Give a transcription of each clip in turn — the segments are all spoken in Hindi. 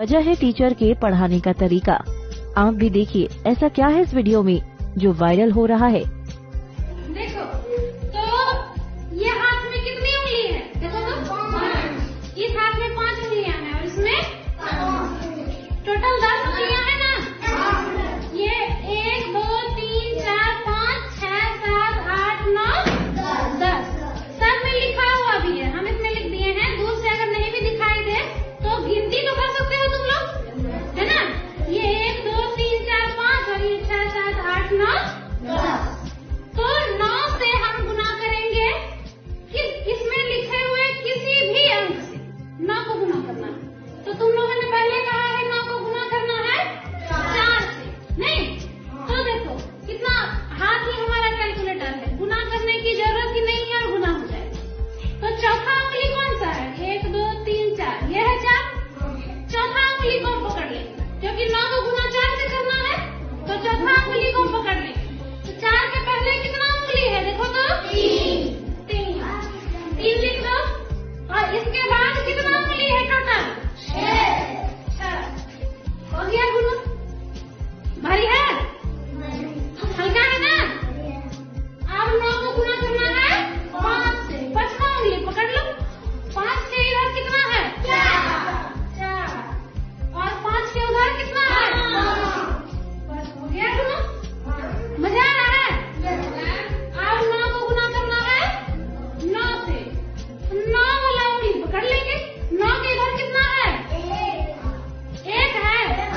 वजह है टीचर के पढ़ाने का तरीका। आप भी देखिए ऐसा क्या है इस वीडियो में जो वायरल हो रहा है। देखो तो ये हाथ में कितनी उंगली है? देखो तो इस हाथ में 5 उंगलियां हैं और इसमें टोटल 10 उंगलियां हैं ना। ये 1 2 3 4 5 6 7 8 9 10 सब में लिखा हुआ भी है, हम इसमें लिख दिए हैं। दूर से अगर नहीं भी दिखाई दे तो गिनती तो कर सकते हो तुम लोग, है ना। ये 1 2 3 4 5 और ये 6 7 8 9 10। तो 9 से हम गुना करेंगे कि इसमें लिखे हुए किसी भी अंक से 9 को गुना करना है। तो तुम लोगों ने पहले कहा है 9 को गुना करना है 4 से, नहीं? तो देखो कितना हाथ ही हमारा कैलकुलेटर है, गुना करने की जरूरत ही नहीं है और गुना हो जाएगा। तो चौथा उंगली कौन सा है? 1 2 3 4, ये है 4। चौथा उंगली को पकड़ ले, क्योंकि 9 को गुना 4 से करना है, तो चौथा उंगली को पकड़ ले। तो 4 के पहले कितना उंगली है? देखो तो 3 लिख दो। और इसके बाद कितना उंगली है टोटल? 6। हो गया गुना? भारी है? हल्का है ना? अब 9 को गुना करना है 5 से। 5वां उंगली पकड़ लो। 5 के इधर कितना है? 4। और 5 के उधर कितना है? 5। हो गया गुना? मजा आ रहा है? अब 9 को गुना करना है 9 से। 9 वाला उंगली पकड़ लेंगे। 9 के इधर कितना है? 1 है।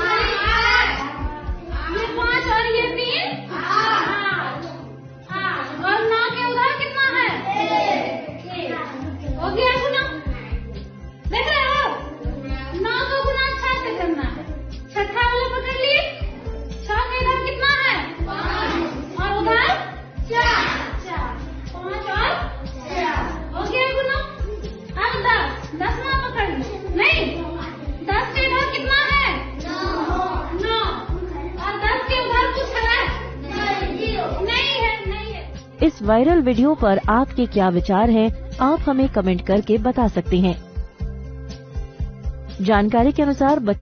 ये 5 और ये 3 8। और 9 के उधर कितना है? 1। हो गया गुना? देख रहे हो? 9 को गुना 6 से करना है। छठा वाला पकड़ लिए। 6 के इधर कितना है? 5 और उधर 4। 5 और 4 हो गया गुना? अब 10। 10वां पकड़ लो। नहीं, 10 के इधर कितना है? 9। और 10 के उधर कुछ है? नहीं है। इस वायरल वीडियो पर आपके क्या विचार हैं? आप हमें कमेंट करके बता सकते हैं। जानकारी के अनुसार